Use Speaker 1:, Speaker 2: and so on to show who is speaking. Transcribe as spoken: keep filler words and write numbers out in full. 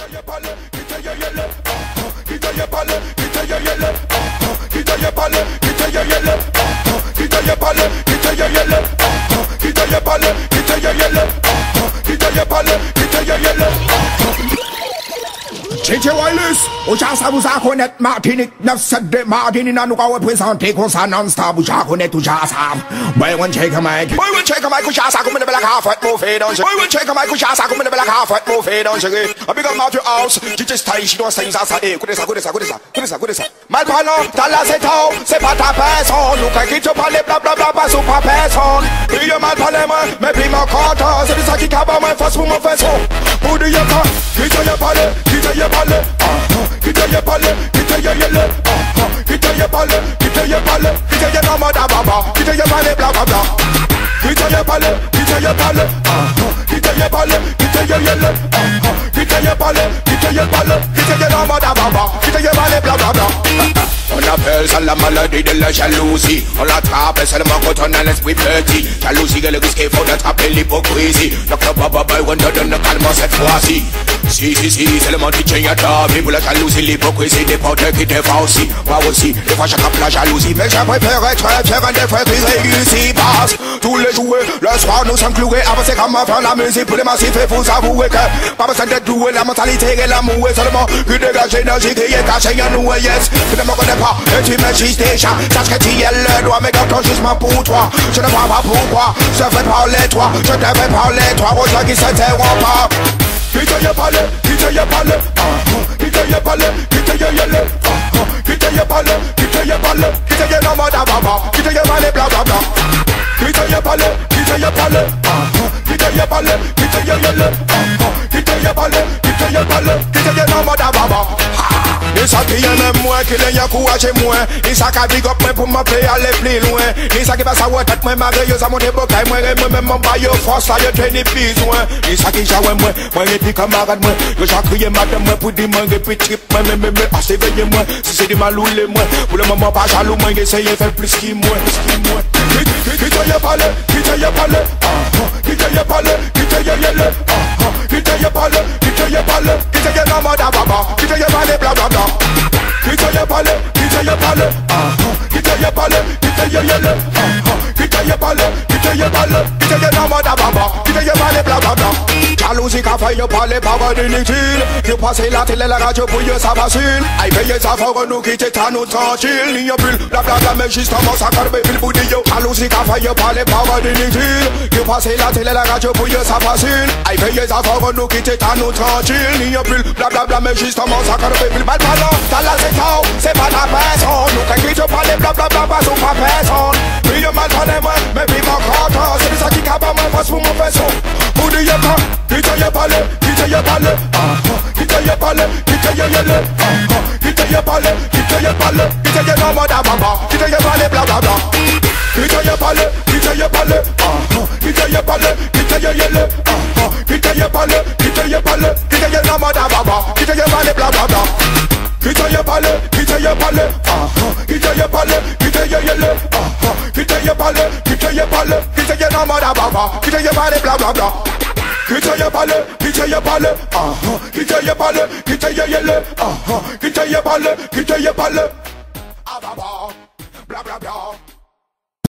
Speaker 1: ye parle, quitte ye yele, quitte ye parle, quitte ye yele, quitte ye parle, quitte ye yele, quitte ye parle, quitte ye yele, quitte ye parle, quitte ye yele, quitte ye parle, quitte ye yele. Chiche Wireless, ou já sabe usar cornet Martinique, neuf sept de Martinique, nous va représenter comme ça non-stop, ou já cornet, ou já sabe. Boy, one check a mic, boy, one check a mic, ou já sabe como ele vai lá, fat move, don't you? Boy, one check a mic, ou já sabe como ele vai lá, fat move, don't you? A big up your house, Chiche style, she don't sing ça, ça, eh, écoutez ça, écoutez ça, écoutez ça, écoutez ça, écoutez ça. Mal parlant, t'as là c'est tôt, c'est pas ta personne, nous quand qui te parle, blablabla, pas sous pas personne. Puis mal parlé, moi, mais puis mon content, c'est ça qui cabre, moi, force pour mon faisceau. Pour dire quoi, qui te y parle, qui te y parle, qui te y parle, qui te y yele, qui te y parle, qui te y parle, qui te y non mode baba, qui te y parle blablabla, qui te y parle, qui te y parle, qui te y parle, qui te y yele, qui te y parle, qui te y parle, qui te y non mode baba, qui te y parle blablabla. On appelle ça la maladie de la jalousie. On l'attrape seulement quand on a l'esprit petit. Jalousie est le risque, il faut attraper l'hypocrisie. Docteur Baba Boy, on te donne calme cette fois-ci. Si, si, si, c'est le monde qui tient à table. Pour la jalousie, l'hypocrisie, des potes qui te font aussi. Moi aussi, des fois j'attrape la jalousie. Mais je préfère être faire un des frères qui réussit. Passe tous les jours, le soir nous sommes cloués. Avancer comme faire la musique pour les massifs. Et vous avouez que pas besoin d'être doué. La mentalité et l'amour est seulement que dégage l'énergie qui est cachée en nous. Yes, tu ne me connais pas et tu m'existes déjà. Sache que tu es le doigt, mais quand ton jugement pour toi, je ne vois pas pourquoi. Je fais parler toi, je te fais parler toi. Aux gens qui s'interrompent pas. Qui te y parle, qui te y parle, qui te y parle, qui te y yele, qui te y parle, qui te y parle, qui te y non mode baba, qui te y parle blablabla, qui te y parle, qui te y parle, qui te y parle, qui te y yele, qui te y parle, qui te y parle, qui te y non mode baba. Et ça qui aime moi, qui les encourage moi. Et ça qui big up moi pour m'appeler aller plus loin. Et ça qui va savoir tête moi merveilleuse à mon époque. Moi et moi-même mon bail force là je tenais besoin. Et ça qui joue moi, moi et puis camarade moi. Je j'ai crié madame moi pour dire moi et puis trip moi mais mais mais assez veillé moi. Si c'est des maloulés moi, pour le moment pas jaloux moi essayer faire plus qui moi, qui moi. Qui te y parle, qui te y parle, qui te y parle, qui te y yele, qui te y parle, qui te y parle, qui te y non mode baba, qui te y parle blablabla. Qui te y parle, qui te y parle, qui te y parle, qui te y yele, qui te y parle, qui te y parle, qui te y non mode baba, qui te y parle blablabla. Jalousie qu'a fait y parler pas d'inutile. Qui passe la télé, la radio pour y ça facile. Aïe payer ça faut nous quitter ta nous tranquille. N'y a plus blablabla mais justement ça carbe pile pour dire. Jalousie qu'a fait y parler pas d'inutile. Qui passe la télé, la radio pour y ça facile. Aïe payer ça faut nous quitter ta nous tranquille. N'y a plus blablabla mais justement ça carbe pile. Mal parlant, t'as la c'est pas ta personne. Nous quand qui te parle blablabla pas sur ma personne. Puis y'a mal parlé moi, mais puis mon content. C'est ça qui cabre moi face pour mon faisceau. Pour dire quoi, qui te y parle, qui te y parle, qui te y parle, qui te y yele, qui te y parle, qui te y parle, qui te y non mode baba, qui te y parle blablabla. Qui te y parle, qui te y parle, qui te y parle, qui te y yele, qui te y parle, qui te y parle, qui te y non mode baba, qui te y parle blablabla. Qui te y parle, qui te y parle, qui te y parle, qui te y yele, qui te y parle, qui te y parle, qui te y non mode baba, qui te y parle blablabla. Qui te y parle, qui te y parle, qui te y parle, qui te y yele, qui te y parle, qui te y parle, ah baba, blablabla.